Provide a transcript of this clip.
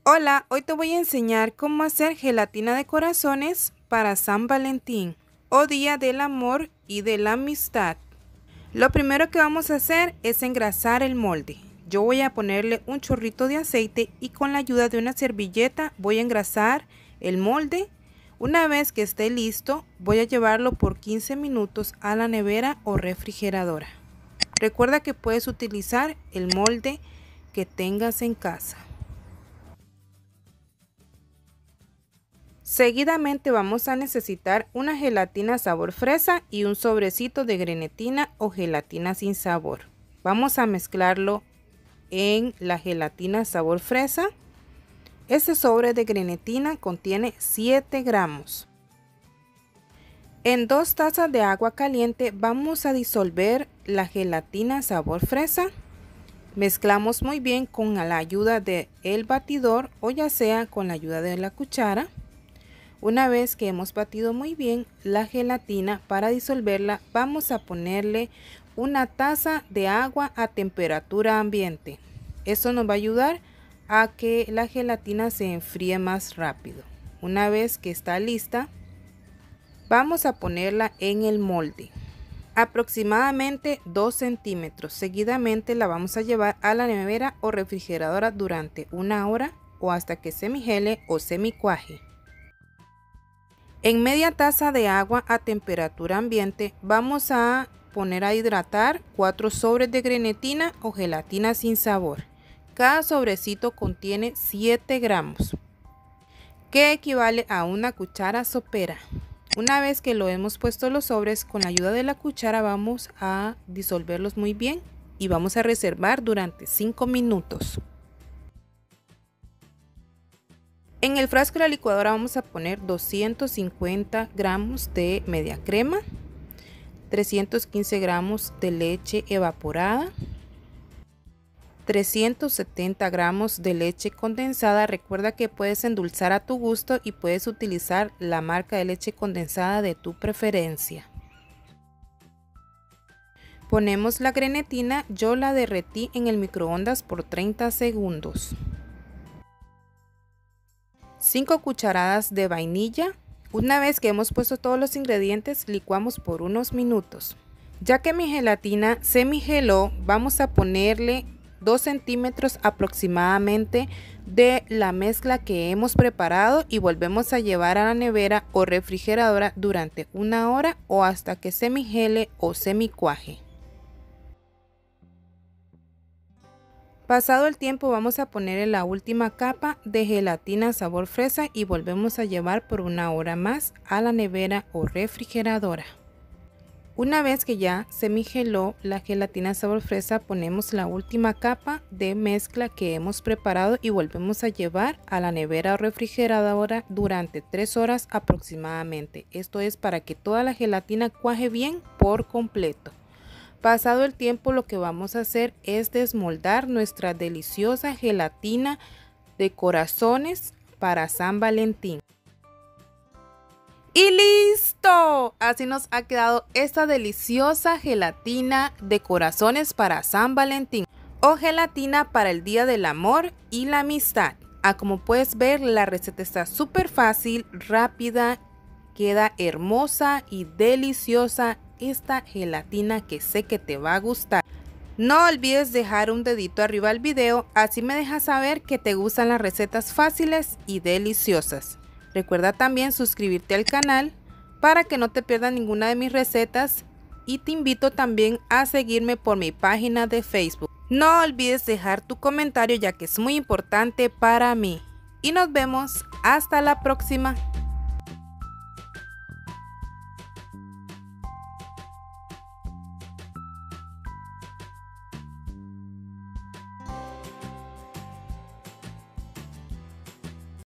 Hola, hoy te voy a enseñar cómo hacer gelatina de corazones para San Valentín o Día del Amor y de la Amistad. Lo primero que vamos a hacer es engrasar el molde. Yo voy a ponerle un chorrito de aceite y con la ayuda de una servilleta voy a engrasar el molde. Una vez que esté listo, voy a llevarlo por 15 minutos a la nevera o refrigeradora. Recuerda que puedes utilizar el molde que tengas en casa. Seguidamente vamos a necesitar una gelatina sabor fresa y un sobrecito de grenetina o gelatina sin sabor. Vamos a mezclarlo en la gelatina sabor fresa. Este sobre de grenetina contiene 7 gramos. En 2 tazas de agua caliente vamos a disolver la gelatina sabor fresa. Mezclamos muy bien con la ayuda del batidor o ya sea con la ayuda de la cuchara. Una vez que hemos batido muy bien la gelatina, para disolverla vamos a ponerle una taza de agua a temperatura ambiente. Esto nos va a ayudar a que la gelatina se enfríe más rápido. Una vez que está lista, vamos a ponerla en el molde. Aproximadamente 2 centímetros. Seguidamente la vamos a llevar a la nevera o refrigeradora durante 1 hora o hasta que semigele o semicuaje. En media taza de agua a temperatura ambiente vamos a poner a hidratar 4 sobres de grenetina o gelatina sin sabor. Cada sobrecito contiene 7 gramos, que equivale a una cuchara sopera. Una vez que lo hemos puesto los sobres, con la ayuda de la cuchara vamos a disolverlos muy bien y vamos a reservar durante 5 minutos. En el frasco de la licuadora vamos a poner 250 gramos de media crema, 315 gramos de leche evaporada, 370 gramos de leche condensada. Recuerda que puedes endulzar a tu gusto y puedes utilizar la marca de leche condensada de tu preferencia. Ponemos la grenetina, yo la derretí en el microondas por 30 segundos. 5 cucharadas de vainilla. Una vez que hemos puesto todos los ingredientes, licuamos por unos minutos. Ya que mi gelatina semigeló, vamos a ponerle 2 centímetros aproximadamente de la mezcla que hemos preparado y volvemos a llevar a la nevera o refrigeradora durante 1 hora o hasta que semigele o semicuaje. Pasado el tiempo vamos a poner la última capa de gelatina sabor fresa y volvemos a llevar por 1 hora más a la nevera o refrigeradora. Una vez que ya semigeló la gelatina sabor fresa, ponemos la última capa de mezcla que hemos preparado y volvemos a llevar a la nevera o refrigeradora durante 3 horas aproximadamente. Esto es para que toda la gelatina cuaje bien por completo. Pasado el tiempo, lo que vamos a hacer es desmoldar nuestra deliciosa gelatina de corazones para San Valentín. ¡Y listo! Así nos ha quedado esta deliciosa gelatina de corazones para San Valentín o gelatina para el Día del Amor y la Amistad. Como puedes ver, la receta está súper fácil, rápida, queda hermosa y deliciosa esta gelatina que sé que te va a gustar. No olvides dejar un dedito arriba al video, así me dejas saber que te gustan las recetas fáciles y deliciosas. Recuerda también suscribirte al canal para que no te pierdas ninguna de mis recetas y te invito también a seguirme por mi página de Facebook. No olvides dejar tu comentario ya que es muy importante para mí. Y nos vemos hasta la próxima.